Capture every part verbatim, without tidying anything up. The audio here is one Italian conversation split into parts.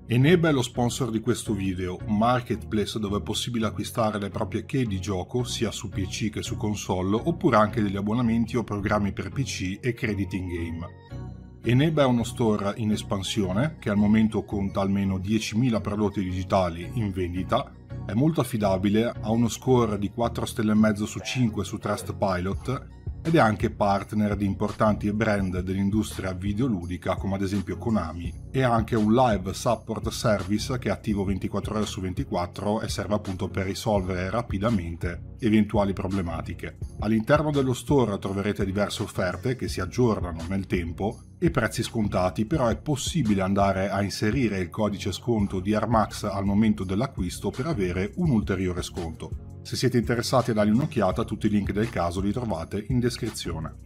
Eneba è lo sponsor di questo video, un marketplace dove è possibile acquistare le proprie key di gioco sia su P C che su console, oppure anche degli abbonamenti o programmi per P C e crediti in game. Eneba è uno store in espansione che al momento conta almeno diecimila prodotti digitali in vendita, è molto affidabile, ha uno score di quattro stelle e mezzo su cinque su Trustpilot ed è anche partner di importanti brand dell'industria videoludica come ad esempio Konami, e ha anche un live support service che è attivo ventiquattro ore su ventiquattro e serve appunto per risolvere rapidamente eventuali problematiche. All'interno dello store troverete diverse offerte che si aggiornano nel tempo e prezzi scontati, però è possibile andare a inserire il codice sconto di Airmax al momento dell'acquisto per avere un ulteriore sconto. Se siete interessati a dargli un'occhiata, tutti i link del caso li trovate in descrizione.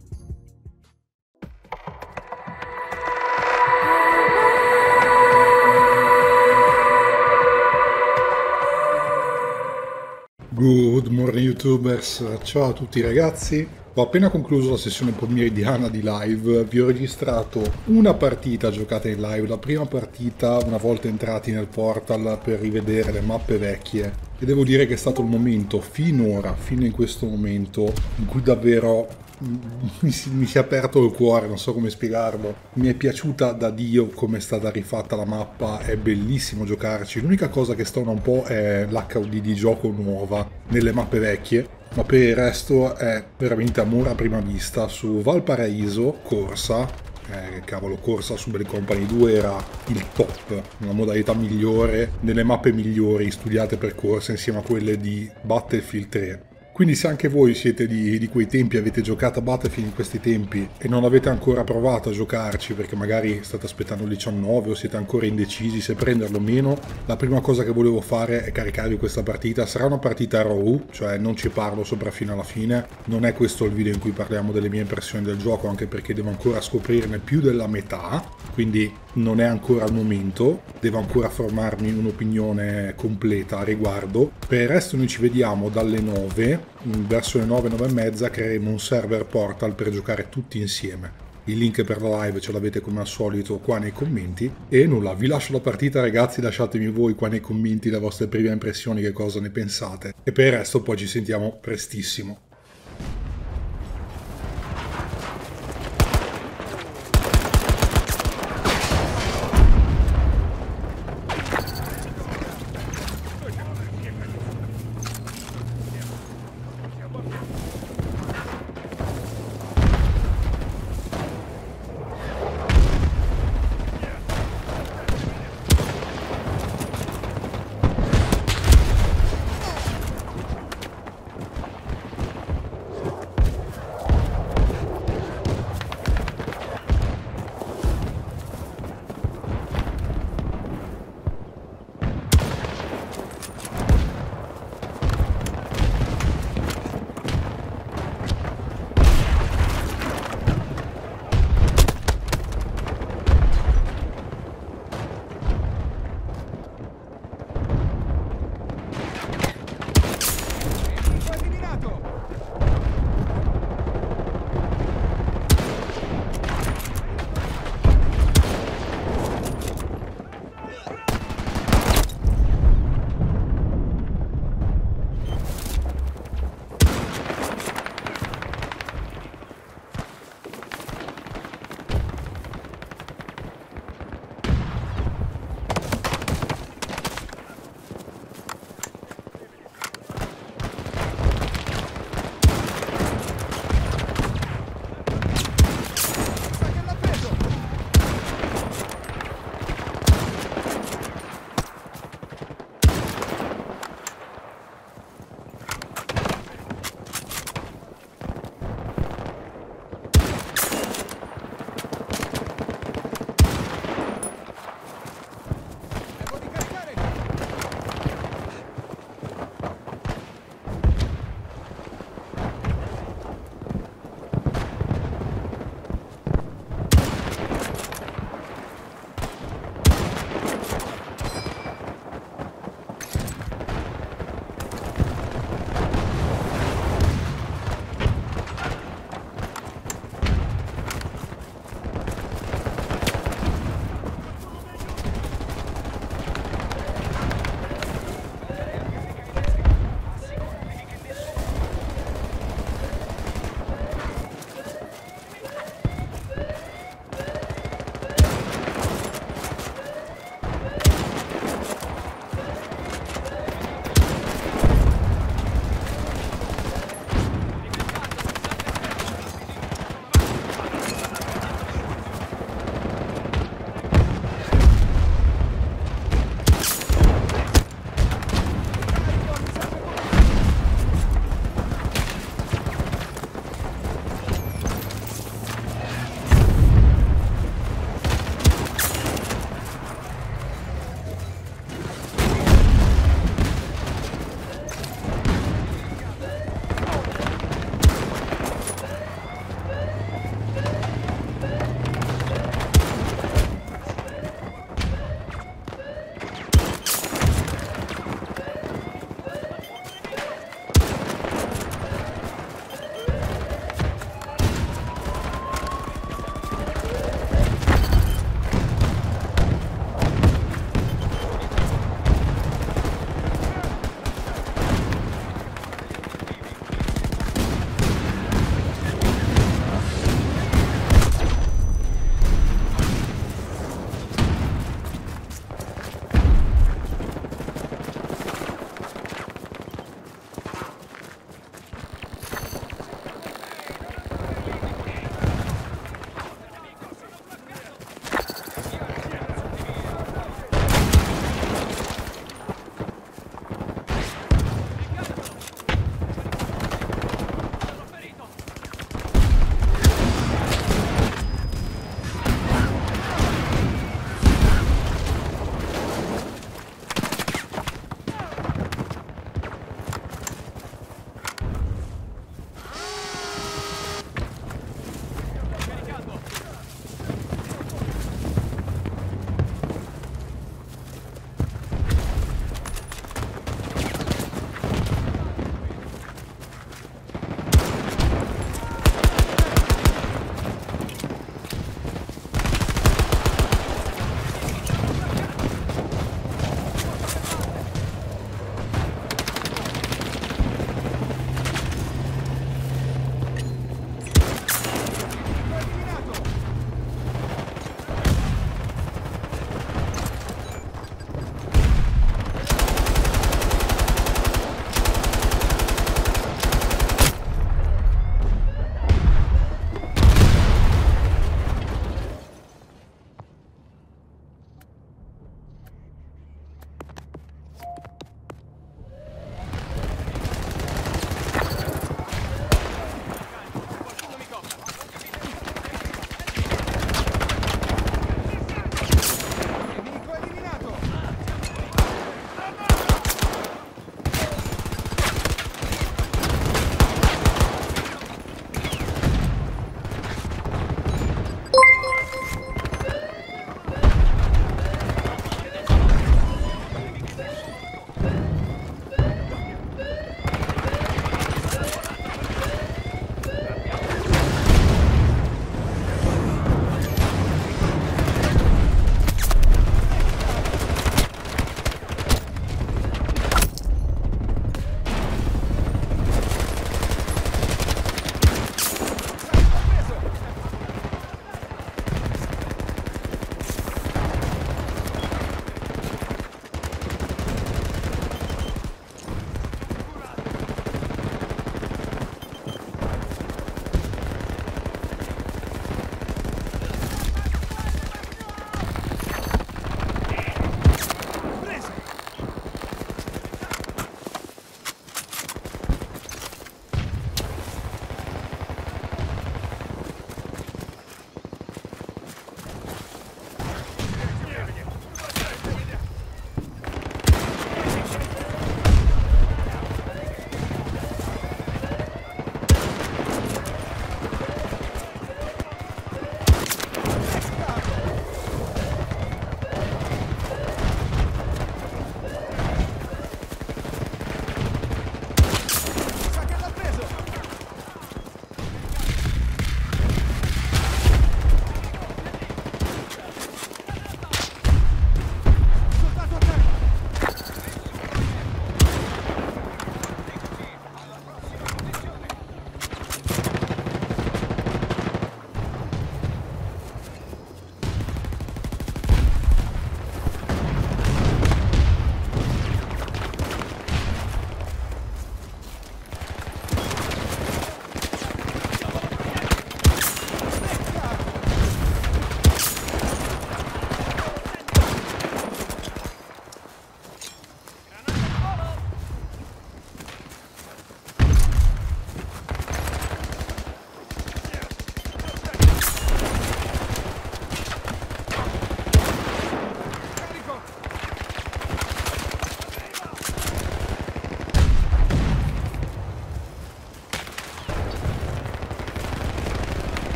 Good morning YouTubers, ciao a tutti ragazzi. Ho appena concluso la sessione pomeridiana di live, vi ho registrato una partita giocata in live, la prima partita una volta entrati nel portal per rivedere le mappe vecchie, e devo dire che è stato il momento finora, fino in questo momento, in cui davvero mi si, mi si è aperto il cuore, non so come spiegarlo. Mi è piaciuta da Dio come è stata rifatta la mappa, è bellissimo giocarci. L'unica cosa che stona un po' è l'H U D di gioco nuova nelle mappe vecchie, ma per il resto è veramente amore a prima vista. Su Valparaíso, corsa, eh, cavolo, corsa su Bad Company due era il top, una modalità migliore, nelle mappe migliori studiate per corsa insieme a quelle di Battlefield tre. Quindi se anche voi siete di, di quei tempi, avete giocato a Battlefield in questi tempi e non avete ancora provato a giocarci perché magari state aspettando il diciannove o siete ancora indecisi se prenderlo o meno, la prima cosa che volevo fare è caricarvi questa partita. Sarà una partita raw, cioè non ci parlo sopra fino alla fine, non è questo il video in cui parliamo delle mie impressioni del gioco, anche perché devo ancora scoprirne più della metà, quindi non è ancora il momento, devo ancora formarmi un'opinione completa a riguardo. Per il resto noi ci vediamo dalle nove, verso le nove, nove e mezza creeremo un server portal per giocare tutti insieme. Il link per la live ce l'avete come al solito qua nei commenti, e nulla, vi lascio la partita ragazzi, lasciatemi voi qua nei commenti le vostre prime impressioni, che cosa ne pensate, e per il resto poi ci sentiamo prestissimo.